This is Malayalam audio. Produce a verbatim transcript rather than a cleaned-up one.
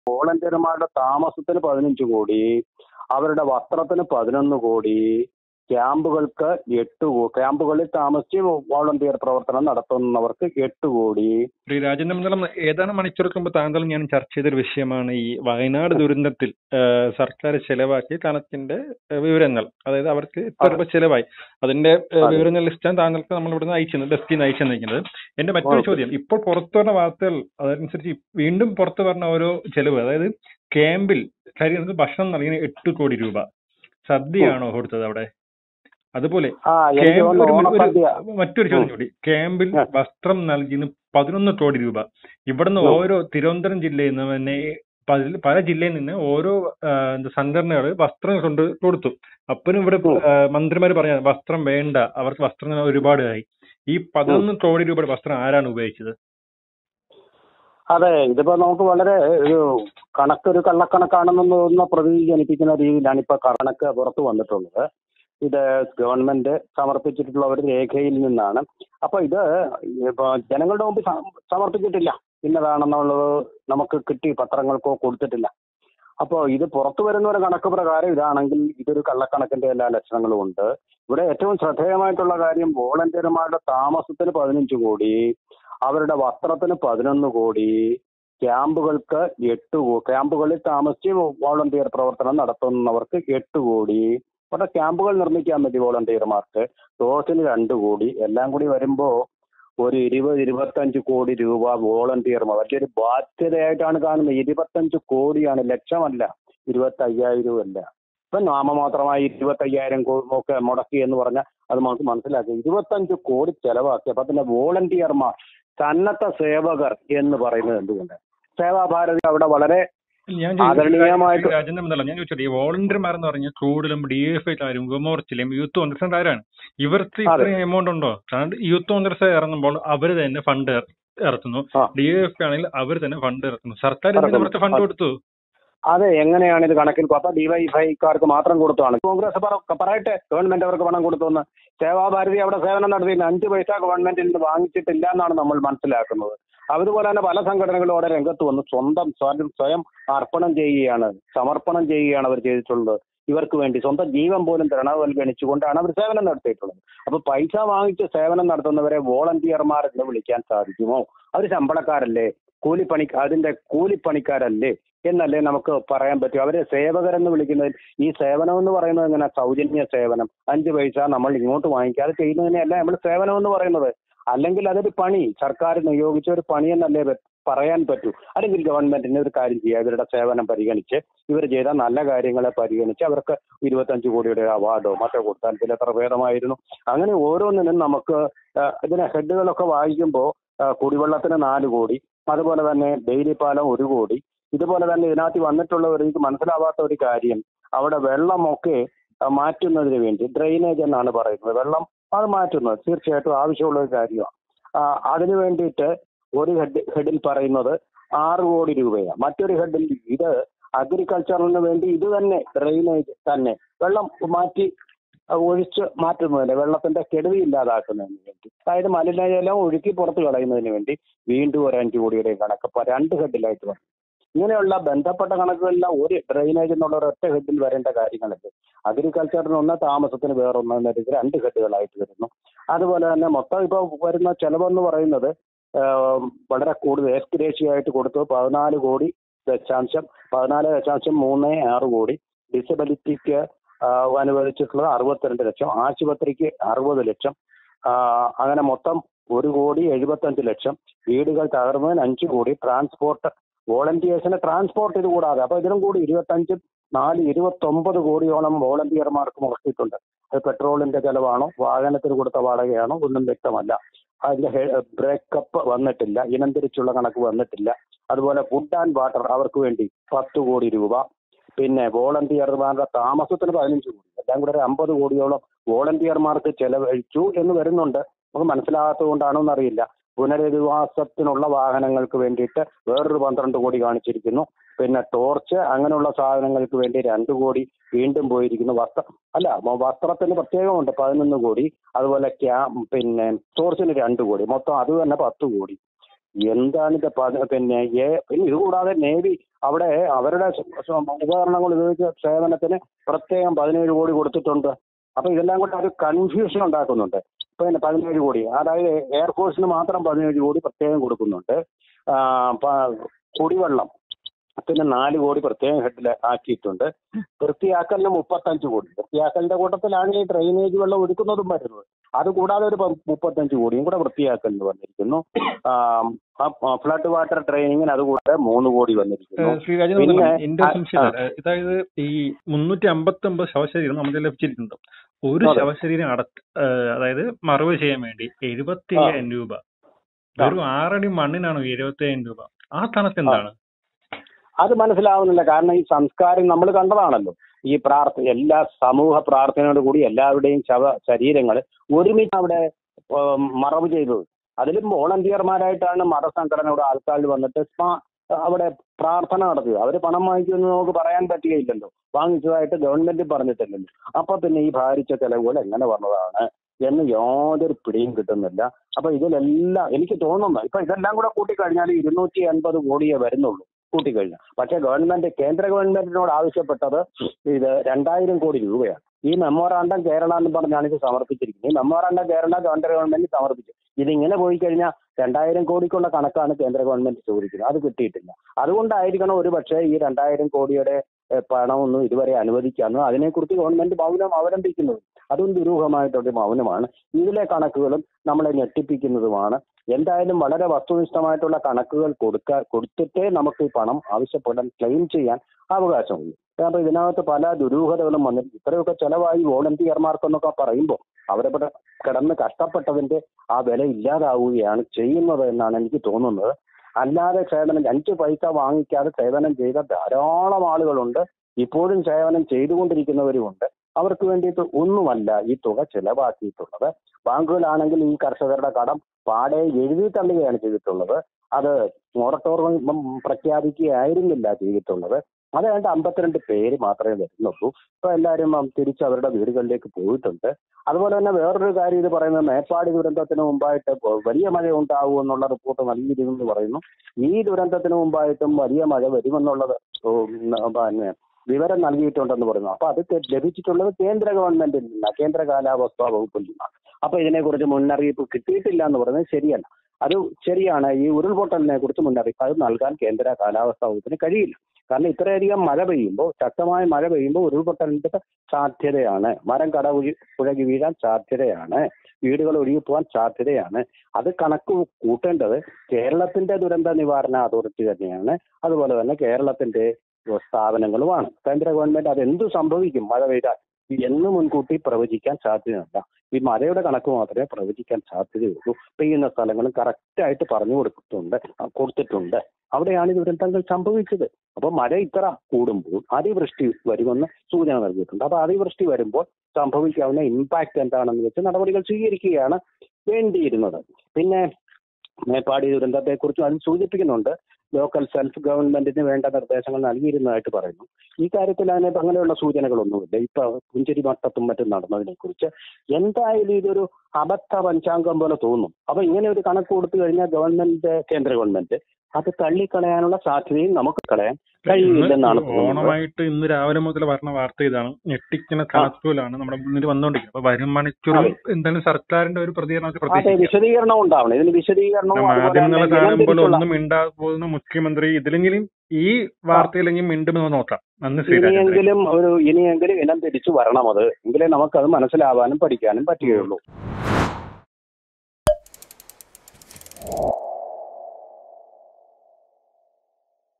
വോളണ്ടിയർമാരുടെ താമസത്തിന് പതിനഞ്ച് കോടി, അവരുടെ വസ്ത്രത്തിന് പതിനൊന്ന് കോടി, ക്യാമ്പുകൾക്ക് എട്ട് കോ ക്യാമ്പുകളിൽ താമസിച്ച് വോളണ്ടിയർ പ്രവർത്തനം നടത്തുന്നവർക്ക് എട്ട് കോടി. ശ്രീ രാജേന്ദ്ര മണ്ഡലം, ഏതാനും മണിക്കൂർക്ക് മുമ്പ് താങ്കൾ ഞാൻ ചർച്ച ചെയ്തൊരു വിഷയമാണ് ഈ വയനാട് ദുരന്തത്തിൽ സർക്കാർ ചെലവാക്കിയ കണക്കിന്റെ വിവരങ്ങൾ. അതായത് അവർക്ക് ഇത്ര രൂപ ചെലവായി, അതിന്റെ വിവരങ്ങൾ ലിസ്റ്റാണ് താങ്കൾക്ക് നമ്മൾ ഇവിടുന്ന് അയച്ചത്, ഡെസ്കിന്ന് അയച്ചെന്നിരിക്കുന്നത്. എന്റെ മറ്റൊരു ചോദ്യം, ഇപ്പോൾ പുറത്തു വരുന്ന വാർത്തകൾ അതനുസരിച്ച് വീണ്ടും പുറത്തു വരുന്ന ഓരോ ചെലവ്, അതായത് ക്യാമ്പിൽ കഴിയുന്നത് ഭക്ഷണം നൽകിയ എട്ട് കോടി രൂപ, സദ്യയാണോ കൊടുത്തത് അവിടെ? അതുപോലെ മറ്റൊരു ചോദ്യം കൂടി, ക്യാമ്പിൽ വസ്ത്രം നൽകിയ പതിനൊന്ന് കോടി രൂപ. ഇവിടുന്ന് ഓരോ തിരുവനന്തപുരം ജില്ലയിൽ നിന്ന് തന്നെ പല ജില്ലയിൽ നിന്ന് ഓരോ സംഘടനകൾ വസ്ത്രം കൊണ്ട് കൊടുത്തു. അപ്പനും ഇവിടെ മന്ത്രിമാർ പറഞ്ഞ വസ്ത്രം വേണ്ട, അവർക്ക് വസ്ത്രം ഒരുപാടായി. ഈ പതിനൊന്ന് കോടി രൂപയുടെ വസ്ത്രം ആരാണ് ഉപയോഗിച്ചത്? അതെ, ഇതിപ്പോ നമുക്ക് വളരെ ഒരു കണക്കൊരു കള്ളക്കണക്കാണെന്ന് പ്രതീതി ജനിപ്പിക്കുന്ന രീതിയിലാണ് ഇപ്പൊ കണക്ക് പുറത്തു വന്നിട്ടുള്ളത്. ഇത് ഗവൺമെന്റ് സമർപ്പിച്ചിട്ടുള്ള ഒരു രേഖയിൽ നിന്നാണ്. അപ്പൊ ഇത് ഇപ്പൊ ജനങ്ങളുടെ മുമ്പിൽ സമർപ്പിച്ചിട്ടില്ല, ഇന്നതാണെന്നുള്ളത് നമുക്ക് കിട്ടി, പത്രങ്ങൾക്കോ കൊടുത്തിട്ടില്ല. അപ്പോൾ ഇത് പുറത്തു വരുന്ന ഒരു കണക്ക് പ്രകാരം ഇതാണെങ്കിൽ ഇതൊരു കള്ളക്കണക്കിന്റെ എല്ലാ ലക്ഷണങ്ങളും ഉണ്ട്. ഇവിടെ ഏറ്റവും ശ്രദ്ധേയമായിട്ടുള്ള കാര്യം, വോളണ്ടിയർമാരുടെ താമസത്തിന് പതിനഞ്ച് കോടി, അവരുടെ വസ്ത്രത്തിന് പതിനൊന്ന് കോടി, ക്യാമ്പുകൾക്ക് എട്ട് കോടി ക്യാമ്പുകളിൽ താമസിച്ച് വോളണ്ടിയർ പ്രവർത്തനം നടത്തുന്നവർക്ക് എട്ട് കോടി, അവിടെ ക്യാമ്പുകൾ നിർമ്മിക്കാൻ പറ്റി വോളണ്ടിയർമാർക്ക്, ടോർച്ചിന് രണ്ട് കോടി, എല്ലാം കൂടി വരുമ്പോൾ ഒരു ഇരുപത് ഇരുപത്തഞ്ച് കോടി രൂപ വോളണ്ടിയർമാർ വലിയൊരു ബാധ്യതയായിട്ടാണ് കാണുന്നത്. ഇരുപത്തഞ്ച് കോടിയാണ്, ലക്ഷമല്ല, ഇരുപത്തി അയ്യായിരം അല്ല. ഇപ്പം നാമമാത്രമായി ഇരുപത്തി അയ്യായിരം ഒക്കെ മുടക്കി എന്ന് പറഞ്ഞാൽ അത് നമുക്ക് മനസ്സിലാക്കി. ഇരുപത്തഞ്ച് കോടി ചെലവാക്കി. അപ്പൊ പിന്നെ വോളണ്ടിയർമാർ, സന്നദ്ധ സേവകർ എന്ന് പറയുന്നത് എന്തുകൊണ്ട്? സേവാഭാരതി അവിടെ വളരെ ഞാൻ രാജേന്ദ്രമല്ല ഞാൻ ചോദിച്ചത്, ഈ വോളണ്ടിയർമാർ എന്ന് പറഞ്ഞാൽ കൂടുതലും ഡി എഫ് ഐക്കാരും യുവമോർച്ചയിലും യൂത്ത് കോൺഗ്രസ്സുകാരാണ്. ഇവർക്ക് ഇത്രയും എമൗണ്ട് ഉണ്ടോ? കാരണം യൂത്ത് കോൺഗ്രസ് ഇറങ്ങുമ്പോൾ അവർ തന്നെ ഫണ്ട് ഇറക്കുന്നു, ഡി എഫ് ആണെങ്കിൽ അവർ തന്നെ ഫണ്ട് ഇറക്കുന്നു. സർക്കാർ ഇവർക്ക് ഫണ്ട് കൊടുത്തു. അതെ, എങ്ങനെയാണ് ഇത് കണക്കിൽ? അപ്പൊ ഡിവൈഎഫ്ഐക്കാർക്ക് മാത്രം കൊടുത്താണ്. കോൺഗ്രസ് പറയട്ടെ ഗവൺമെന്റ് അവർക്ക് പണം കൊടുത്തുവന്ന്. സേവാഭാരതി അവിടെ സേവനം നടത്തിയില്ല, അഞ്ച് പൈസ ഗവൺമെന്റിൽ നിന്ന് വാങ്ങിച്ചിട്ടില്ല എന്നാണ് നമ്മൾ മനസ്സിലാക്കുന്നത്. അതുപോലെ തന്നെ പല സംഘടനകളും അവിടെ രംഗത്ത് വന്ന് സ്വന്തം സ്വയം അർപ്പണം ചെയ്യുകയാണ്, സമർപ്പണം ചെയ്യുകയാണ് അവർ ചെയ്തിട്ടുള്ളത്. ഇവർക്ക് വേണ്ടി സ്വന്തം ജീവൻ പോലും തൃണവൽഗണിച്ചുകൊണ്ടാണ് അവർ സേവനം നടത്തിയിട്ടുള്ളത്. അപ്പൊ പൈസ വാങ്ങിച്ച് സേവനം നടത്തുന്നവരെ വോളണ്ടിയർമാർ എന്ന് വിളിക്കാൻ സാധിക്കുമോ? അവർ ശമ്പളക്കാരല്ലേ, കൂലിപ്പണി അതിന്റെ കൂലിപ്പണിക്കാരല്ലേ എന്നല്ലേ നമുക്ക് പറയാൻ പറ്റും. അവരെ സേവകരെന്ന് വിളിക്കുന്നതിൽ ഈ സേവനം എന്ന് പറയുന്നത് എങ്ങനെ? സൗജന്യ സേവനം, അഞ്ച് പൈസ നമ്മൾ ഇങ്ങോട്ട് വാങ്ങിക്കാതെ ചെയ്യുന്നതിനെയല്ല നമ്മൾ സേവനം എന്ന് പറയുന്നത്. അല്ലെങ്കിൽ അതൊരു പണി, സർക്കാർ നിയോഗിച്ച ഒരു പണി എന്നല്ലേ പറയാൻ പറ്റൂ. അല്ലെങ്കിൽ ഗവൺമെന്റിന് ഒരു കാര്യം ചെയ്യുക, ഇവരുടെ സേവനം പരിഗണിച്ച് ഇവർ ചെയ്ത നല്ല കാര്യങ്ങളെ പരിഗണിച്ച് അവർക്ക് ഇരുപത്തഞ്ച് കോടിയുടെ അവാർഡോ മറ്റോ കൊടുത്താൽ ഇതിൽ എത്ര ഭേദമായിരുന്നു. അങ്ങനെ ഓരോന്നിനും നമുക്ക് ഇതിനെ ഹെഡുകളൊക്കെ വായിക്കുമ്പോൾ കുടിവെള്ളത്തിന് നാല് കോടി, അതുപോലെ തന്നെ ഡെയിലി പാലം ഒരു കോടി. ഇതുപോലെ തന്നെ ഇതിനകത്ത് വന്നിട്ടുള്ളവർ എനിക്ക് മനസ്സിലാവാത്ത ഒരു കാര്യം, അവിടെ വെള്ളമൊക്കെ മാറ്റുന്നതിന് വേണ്ടി ഡ്രെയിനേജ് എന്നാണ് പറയുന്നത്, വെള്ളം അത് മാറ്റുന്നത് തീർച്ചയായിട്ടും ആവശ്യമുള്ള ഒരു കാര്യമാണ്. അതിനു വേണ്ടിയിട്ട് ഒരു ഹെഡ് ഹെഡിൽ പറയുന്നത് ആറ് കോടി രൂപയാണ്, മറ്റൊരു ഹെഡിൽ ഇത് അഗ്രികൾച്ചറിന് വേണ്ടി ഇത് തന്നെ ഡ്രെയിനേജ് തന്നെ വെള്ളം മാറ്റി ഒഴിച്ച് മാറ്റുന്നതിന്, വെള്ളത്തിന്റെ കെടുതി ഇല്ലാതാക്കുന്നതിന് വേണ്ടി, അതായത് മലിനജലം ഒഴുക്കി പുറത്ത് കളയുന്നതിന് വേണ്ടി വീണ്ടും ഒരു അഞ്ച് കോടിയുടെ കണക്ക് രണ്ട് ഹെഡിലായിട്ട് വന്നു. ഇങ്ങനെയുള്ള ബന്ധപ്പെട്ട കണക്കുകളെല്ലാം ഒരു ഡ്രെയിനേജ് എന്നുള്ള ഒരൊറ്റ ഹെഡിൽ വരേണ്ട കാര്യങ്ങളല്ലേ. അഗ്രികൾച്ചറിന് ഒന്ന്, താമസത്തിന് വേറൊന്ന് എന്ന രീതിയിൽ രണ്ട് ഹെഡുകളായിട്ട് വരുന്നു. അതുപോലെ തന്നെ മൊത്തം ഇപ്പോൾ വരുന്ന ചെലവെന്ന് പറയുന്നത് വളരെ കൂടുതൽ എസ്റ്റിമേറ്റ് കൊടുത്തു പതിനാല് കോടി ദശാംശം പതിനാല് ദശാംശം മൂന്ന് ആറ് കോടി, ഡിസബിലിറ്റിക്ക് അനുവദിച്ചിട്ടുള്ളത് അറുപത്തിരണ്ട് ലക്ഷം, ആശുപത്രിക്ക് അറുപത് ലക്ഷം, അങ്ങനെ മൊത്തം ഒരു കോടി എഴുപത്തഞ്ച് ലക്ഷം, വീടുകൾ തകർന്നതിന് അഞ്ച് കോടി, ട്രാൻസ്പോർട്ട് വോളണ്ടിയേഴ്സിന് ട്രാൻസ്പോർട്ട് ഇത് കൂടാതെ അപ്പോൾ ഇതിനും കൂടി ഇരുപത്തഞ്ചും നാല് ഇരുപത്തൊമ്പത് കോടിയോളം വോളണ്ടിയർമാർക്ക് മുടക്കിയിട്ടുണ്ട്. അത് പെട്രോളിന്റെ ചെലവാണോ, വാഹനത്തിന് കൊടുത്ത വാടകയാണോ ഒന്നും വ്യക്തമല്ല. അതിന്റെ ബ്രേക്കപ്പ് വന്നിട്ടില്ല, ഇനം തിരിച്ചുള്ള കണക്ക് വന്നിട്ടില്ല. അതുപോലെ ഫുഡ് ആൻഡ് വാട്ടർ അവർക്ക് വേണ്ടി പത്ത് കോടി രൂപ, പിന്നെ വോളണ്ടിയർമാരുടെ താമസത്തിന് പതിനഞ്ച് കോടി, എല്ലാം കൂടെ ഒരു അമ്പത് കോടിയോളം വോളണ്ടിയർമാർക്ക് ചെലവഴിച്ചു എന്ന് വരുന്നുണ്ട്. നമുക്ക് മനസ്സിലാകാത്തത് കൊണ്ടാണോ എന്നറിയില്ല. പുനരധിവാസത്തിനുള്ള വാഹനങ്ങൾക്ക് വേണ്ടിയിട്ട് വേറൊരു പന്ത്രണ്ട് കോടി കാണിച്ചിരിക്കുന്നു. പിന്നെ ടോർച്ച് അങ്ങനെയുള്ള സാധനങ്ങൾക്ക് വേണ്ടി രണ്ട് കോടി വീണ്ടും പോയിരിക്കുന്നു. വസ്ത്ര അല്ല വസ്ത്രത്തിന് പ്രത്യേകമുണ്ട് പതിനൊന്ന് കോടി, അതുപോലെ ക്യാ പിന്നെ ടോർച്ചിന് രണ്ട് കോടി, മൊത്തം അത് തന്നെ പത്ത് കോടി. എന്താണിത് പ- പിന്നെ ഏ- പിന്നെ ഇതുകൂടാതെ നേവി അവിടെ അവരുടെ സ- സ- ഉപകരണങ്ങൾ ഉപയോഗിച്ച സേവനത്തിന് പ്രത്യേകം പതിനേഴ് കോടി കൊടുത്തിട്ടുണ്ട്. അപ്പൊ ഇതെല്ലാം കൂടെ ഒരു കൺഫ്യൂഷൻ ഉണ്ടാക്കുന്നുണ്ട്. പിന്നെ പതിനേഴ് കോടി, അതായത് എയർഫോഴ്സിന് മാത്രം പതിനേഴ് കോടി പ്രത്യേകം കൊടുക്കുന്നുണ്ട്. ആ, പ- കുടിവെള്ളം പിന്നെ നാല് കോടി പ്രത്യേകം ഹെഡിൽ ആക്കിയിട്ടുണ്ട്. വൃത്തിയാക്കലിന് മുപ്പത്തഞ്ച് കോടി. വൃത്തിയാക്കലിന്റെ കൂട്ടത്തിലാണ് ഈ ഡ്രെയിനേജ് വെള്ളം ഒഴുക്കുന്നതും വരുന്നത്. അതുകൂടാതെ ഒരു പ- മുപ്പത്തഞ്ച് കോടിയും കൂടെ വൃത്തിയാക്കലിന് വന്നിരിക്കുന്നു. ഫ്ലഡ് വാട്ടർ ട്രെയിനിങ്ങിന് അതുകൂടാതെ മൂന്ന് കോടി വന്നിരിക്കുന്നു. ശ്രീരാജ് പിന്നെ എന്റെ ആ, സംശയം ആ, ഇതാണ്. അതായത് ഈ മുന്നൂറ്റി അമ്പത്തി ഒമ്പത് ശവശരീരം നമുക്ക് ലഭിച്ചിരിക്കുന്നുണ്ട്. ഒരു അതെ, ശവശരീരം അട അതായത് മറവ് ചെയ്യാൻ വേണ്ടി എഴുപത്തി ആ, അയ്യായിരം രൂപ. ആ, വെറും ആറടി മണ്ണിനാണോ എഴുപത്തി അയ്യായിരം രൂപ? ആ കണക്ക് ആ. എന്താണ്? അത് മനസ്സിലാവുന്നില്ല. കാരണം ഈ സംസ്കാരം നമ്മൾ കണ്ടതാണല്ലോ. ഈ പ്രാർത്ഥന എല്ലാ സമൂഹ പ്രാർത്ഥനയോട് കൂടി എല്ലാവരുടെയും ശവ ശരീരങ്ങൾ ഒരുമിച്ച് അവിടെ ഉം, മറവ് ചെയ്തത്. അതിലും വോളണ്ടിയർമാരായിട്ടാണ് മതസംഘടനയുടെ ആൾക്കാർ വന്നിട്ട് സ്മാ- അവിടെ പ്രാർത്ഥന നടത്തിയത്. അവർ പണം വാങ്ങിക്കുമെന്ന് നമുക്ക് പറയാൻ പറ്റുകയില്ലല്ലോ. വാങ്ങിച്ചതായിട്ട് ഗവൺമെന്റ് പറഞ്ഞിട്ടില്ലല്ലോ. അപ്പൊ പിന്നെ ഈ ഭാരിച്ച ചെലവുകൾ എങ്ങനെ വന്നതാണ് എന്ന് യാതൊരു പിടിയും കിട്ടുന്നില്ല. അപ്പൊ ഇതിലെല്ലാം എനിക്ക് തോന്നുന്നു ഇപ്പൊ ഇതെല്ലാം കൂടെ കൂട്ടിക്കഴിഞ്ഞാൽ ഇരുന്നൂറ്റി അൻപത് കോടിയേ വരുന്നുള്ളൂ കൂട്ടിക്കഴിഞ്ഞാൽ. പക്ഷേ ഗവൺമെന്റ് കേന്ദ്ര ഗവൺമെന്റിനോട് ആവശ്യപ്പെട്ടത് ഇത് രണ്ടായിരം കോടി രൂപയാണ്. ഈ മെമ്മോറാണ്ടം കേരള എന്ന് പറഞ്ഞാണ് ഇത് സമർപ്പിച്ചിരിക്കുന്നത്. ഈ മെമ്മോറാണ്ടം കേരള കേന്ദ്ര ഗവൺമെന്റ് സമർപ്പിച്ചു. ഇതിങ്ങനെ പോയി കഴിഞ്ഞാൽ രണ്ടായിരം കോടിക്കുള്ള കണക്കാണ് കേന്ദ്ര ഗവൺമെന്റ് ചോദിക്കുന്നത്. അത് കിട്ടിയിട്ടില്ല. അതുകൊണ്ടായിരിക്കണം ഒരു പക്ഷേ ഈ രണ്ടായിരം കോടിയുടെ ഏഹ്, പണമൊന്നും ഇതുവരെ അനുവദിക്കാമെന്ന് അതിനെക്കുറിച്ച് ഗവൺമെന്റ് മൗനം അവലംബിക്കുന്നത്. അതും ദുരൂഹമായിട്ടൊരു മൗനമാണ്. ഇതിലെ കണക്കുകളും നമ്മളെ ഞെട്ടിപ്പിക്കുന്നതുമാണ്. എന്തായാലും വളരെ വസ്തുനിഷ്ഠമായിട്ടുള്ള കണക്കുകൾ കൊടുക്കാൻ കൊടുത്തിട്ടേ നമുക്ക് ഈ പണം ആവശ്യപ്പെടാൻ ക്ലെയിം ചെയ്യാൻ അവകാശമുള്ളൂ. കാരണം ഇതിനകത്ത് പല ദുരൂഹതകളും വന്നിട്ട് ഇത്രയൊക്കെ ചെലവായി വോളണ്ടിയർമാർക്കെന്നൊക്കെ പറയുമ്പോൾ അവരവിടെ കിടന്ന് കഷ്ടപ്പെട്ടതിന്റെ ആ വില ഇല്ലാതാവുകയാണ് ചെയ്യുന്നത് എന്നാണ് എനിക്ക് തോന്നുന്നത്. അല്ലാതെ സേവനം അഞ്ച് പൈസ വാങ്ങിക്കാതെ സേവനം ചെയ്ത ധാരാളം ആളുകളുണ്ട്. ഇപ്പോഴും സേവനം ചെയ്തുകൊണ്ടിരിക്കുന്നവരുമുണ്ട്. അവർക്ക് വേണ്ടിയിട്ട് ഒന്നുമല്ല ഈ തുക ചെലവാക്കിയിട്ടുള്ളത്. ബാങ്കുകളാണെങ്കിൽ ഈ കർഷകരുടെ കടം പാടെ എഴുതി തള്ളുകയാണ് ചെയ്തിട്ടുള്ളത്. അത് മൊറട്ടോറിയം പ്രഖ്യാപിക്കുകയായിരുന്നില്ല ചെയ്തിട്ടുള്ളത്. അത് വേണ്ട അമ്പത്തിരണ്ട് പേര് മാത്രമേ വരുന്നുള്ളൂ. ഇപ്പൊ എല്ലാവരും ഉം, തിരിച്ച് അവരുടെ വീടുകളിലേക്ക് പോയിട്ടുണ്ട്. അതുപോലെ തന്നെ വേറൊരു കാര്യം ഇത് പറയുന്നത് മേപ്പാടി ദുരന്തത്തിന് മുമ്പായിട്ട് കൊ- വലിയ മഴ ഉണ്ടാവും എന്നുള്ള റിപ്പോർട്ട് നൽകിയിരുന്നെന്ന് പറയുന്നു. ഈ ദുരന്തത്തിന് മുമ്പായിട്ടും വലിയ മഴ വരുമെന്നുള്ളത് ഉം, പിന്നെ വിവരം നൽകിയിട്ടുണ്ടെന്ന് പറയുന്നു. അപ്പൊ അത് കെ- ലഭിച്ചിട്ടുള്ളത് കേന്ദ്ര ഗവൺമെന്റിൽ നിന്നാണ്, കേന്ദ്ര കാലാവസ്ഥാ വകുപ്പിൽ നിന്നാണ്. അപ്പൊ ഇതിനെക്കുറിച്ച് മുന്നറിയിപ്പ് കിട്ടിയിട്ടില്ല എന്ന് പറയുന്നത് ശരിയല്ല. അത് ശരിയാണ്. ഈ ഉരുൾപൊട്ടലിനെ കുറിച്ച് മുന്നറിയിപ്പ് അത് നൽകാൻ കേന്ദ്ര കാലാവസ്ഥാ വകുപ്പിന് കഴിയില്ല. കാരണം ഇത്രയധികം മഴ പെയ്യുമ്പോൾ, ശക്തമായ മഴ പെയ്യുമ്പോൾ ഉരുൾപൊട്ടലിന്റെ സാധ്യതയാണ്. മരം കടപുഴി പുഴകി വീഴാൻ സാധ്യതയാണ്. വീടുകൾ ഒഴുകിപ്പോവാൻ സാധ്യതയാണ്. അത് കണക്ക് കൂട്ടേണ്ടത് കേരളത്തിന്റെ ദുരന്ത നിവാരണ അതോറിറ്റി തന്നെയാണ്. അതുപോലെ തന്നെ കേരളത്തിന്റെ സ്ഥാപനങ്ങളുമാണ്. കേന്ദ്ര ഗവൺമെന്റ് അതെന്തു സംഭവിക്കും മഴ പെയ്താൽ എന്ന് മുൻകൂട്ടി പ്രവചിക്കാൻ സാധ്യതയില്ല. ഈ മഴയുടെ കണക്ക് മാത്രമേ പ്രവചിക്കാൻ സാധ്യതയുള്ളൂ. പെയ്യുന്ന സ്ഥലങ്ങളും കറക്റ്റായിട്ട് പറഞ്ഞു കൊടുത്തിട്ടുണ്ട് കൊടുത്തിട്ടുണ്ട് അവിടെയാണ് ഈ ദുരന്തങ്ങൾ സംഭവിച്ചത്. അപ്പൊ മഴ ഇത്ര കൂടുമ്പോൾ അതിവൃഷ്ടി വരുമെന്ന് സൂചന നൽകിയിട്ടുണ്ട്. അപ്പൊ അതിവൃഷ്ടി വരുമ്പോൾ സംഭവിക്കാവുന്ന ഇമ്പാക്ട് എന്താണെന്ന് വെച്ച് നടപടികൾ സ്വീകരിക്കുകയാണ് വേണ്ടിയിരുന്നത്. പിന്നെ മേപ്പാടി ദുരന്തത്തെക്കുറിച്ചും അത് സൂചിപ്പിക്കുന്നുണ്ട്. ലോക്കൽ സെൽഫ് ഗവൺമെന്റിന് വേണ്ട നിർദ്ദേശങ്ങൾ നൽകിയിരുന്നതായിട്ട് പറയുന്നു. ഈ കാര്യത്തിൽ അതിന് അങ്ങനെയുള്ള സൂചനകളൊന്നുമില്ല. ഇപ്പൊ പുഞ്ചിരി മട്ടത്തും മറ്റും നടന്നതിനെ കുറിച്ച് എന്തായാലും ഇതൊരു അബദ്ധ പഞ്ചാംഗം പോലെ തോന്നും. അപ്പൊ ഇങ്ങനെ ഒരു കണക്ക് കൊടുത്തു കഴിഞ്ഞാൽ ഗവൺമെന്റ് കേന്ദ്ര ഗവൺമെന്റ് അത് തള്ളിക്കളയാനുള്ള സാധ്യതയും നമുക്ക് കളയാൻ ഇന്ന് കഴിയില്ലെന്നാണ് തോന്നുന്നത്. ഓണമായിട്ട് ഇന്ന് രാവിലെ മുതൽ പറഞ്ഞ വാർത്ത ഇതാണ്. ഞെട്ടിക്കുന്ന ആ, കണക്കുകളാണ് നമ്മുടെ മുന്നിൽ വന്നുകൊണ്ടിരിക്കുന്നത്. അപ്പൊ വരും അതെ, മണിക്കൂറിൽ എന്തായാലും സർക്കാരിന്റെ ഒരു പ്രതികരണമൊക്കെ അതെ, പ്രതീക്ഷിക്കാം. വിശദീകരണം ഉണ്ടാവണം. ഇതിന് പിന്നെ വിശദീകരണവും അതുപോലെ തന്നെ മാധ്യമങ്ങളെ ഇനം കാണുമ്പോൾ തിരിച്ചുള്ള ഒന്നും മിണ്ടാ പോകുന്ന മുഖ്യമന്ത്രി ഇതിലെങ്കിലും ഈ ആ വാർത്തയിലെങ്കിലും മിണ്ടുമെന്ന് നോക്കാം. നന്ദി ശ്രീരാജേന്ദ്രൻ. ഇനിയെങ്കിലും ഒരു ഇനിയെങ്കിലും ഇനം തിരിച്ചു വരണം. അത് എങ്കിലേ നമുക്കത് മനസ്സിലാവാനും പഠിക്കാനും പറ്റുകയുള്ളൂ.